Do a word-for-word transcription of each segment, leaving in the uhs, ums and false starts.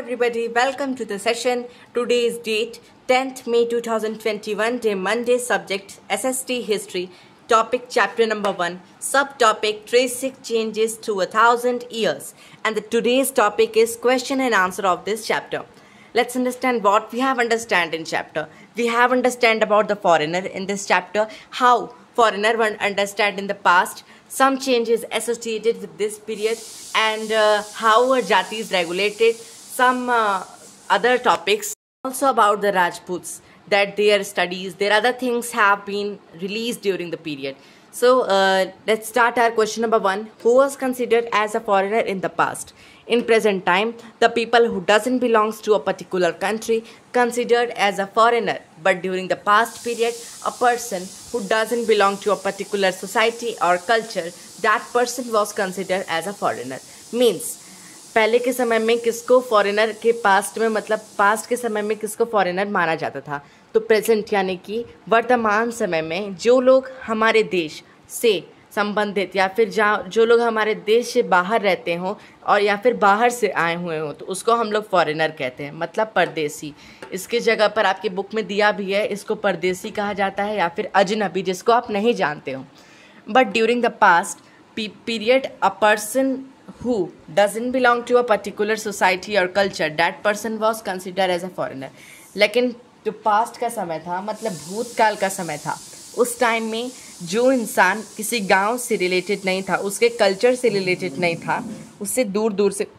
everybody, welcome to the session. Today is date tenth May two thousand twenty-one, day Monday, subject S S T History, topic chapter number one, subtopic tracing changes through a thousand years, and the today's topic is question and answer of this chapter. Let's understand what we have understand in chapter. We have understand about the foreigner in this chapter, how foreigner one understand in the past, some changes associated with this period, and uh, how a jati is regulated, some uh, other topics, also about the Rajputs, that their studies, their other things have been released during the period. So uh, let's start our question number one. Who was considered as a foreigner in the past? In present time, the people who doesn't belongs to a particular country considered as a foreigner. But during the past period, a person who doesn't belong to a particular society or culture, that person was considered as a foreigner. Means पहले के समय में किसको foreigner के past में मतलब past के समय में किसको फॉरेनर माना जाता था, तो प्रेजेंट यानी कि वर्तमान समय में जो लोग हमारे देश से संबंधित या फिर जहाँ जो लोग हमारे देश से बाहर रहते हों और या फिर बाहर से आए हुए हों, तो उसको हम लोग फॉरेनर कहते हैं, मतलब परदेसी. इसके जगह पर आपकी बुक में दिया भी है, इसको परदेसी कहा जाता है या फिर अजनबी, जिसको आप नहीं जानते हो. But during the past period a person who doesn't belong to a particular society or culture, that person was considered as a foreigner. लेकिन जो पास्ट का समय था, मतलब भूतकाल का समय था, उस टाइम में जो इंसान किसी गांव से रिलेटेड नहीं था, उसके कल्चर से रिलेटेड नहीं था, उससे दूर दूर से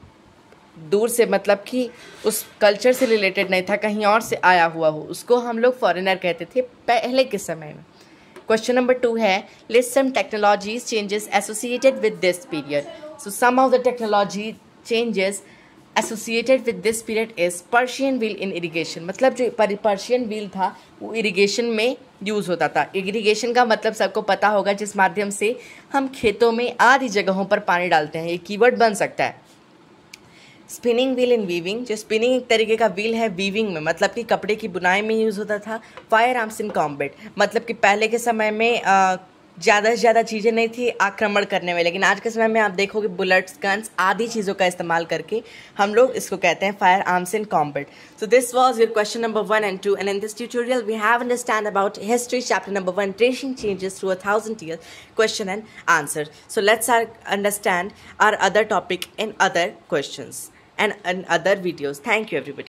दूर से मतलब कि उस कल्चर से रिलेटेड नहीं था, कहीं और से आया हुआ हो, उसको हम लोग फॉरेनर कहते थे पहले के समय में. क्वेश्चन नंबर टू है, list some technologies changes associated with this period. So some of the technology changes associated with this period is Persian wheel in irrigation. मतलब जो पर्शियन व्हील था वो इरिगेशन में यूज़ होता था. इरिगेशन का मतलब सबको पता होगा, जिस माध्यम से हम खेतों में आदि जगहों पर पानी डालते हैं. ये कीवर्ड बन सकता है. स्पिनिंग व्हील इन वीविंग, जो स्पिनिंग एक तरीके का व्हील है वीविंग में, मतलब कि कपड़े की बुनाई में यूज़ होता था. फायर आर्म्स इन कॉम्बैट, मतलब कि पहले के समय में आ, ज़्यादा से ज़्यादा चीज़ें नहीं थी आक्रमण करने में, लेकिन आज के समय में आप देखोगे बुलेट्स, गन्स आदि चीज़ों का इस्तेमाल करके हम लोग इसको कहते हैं fire arms in combat. So this was your question number one and two, and in this tutorial we have understand about history chapter number one, tracing changes through a thousand years, question and answer. So let's understand our other topic in other questions and in other videos. Thank you everybody.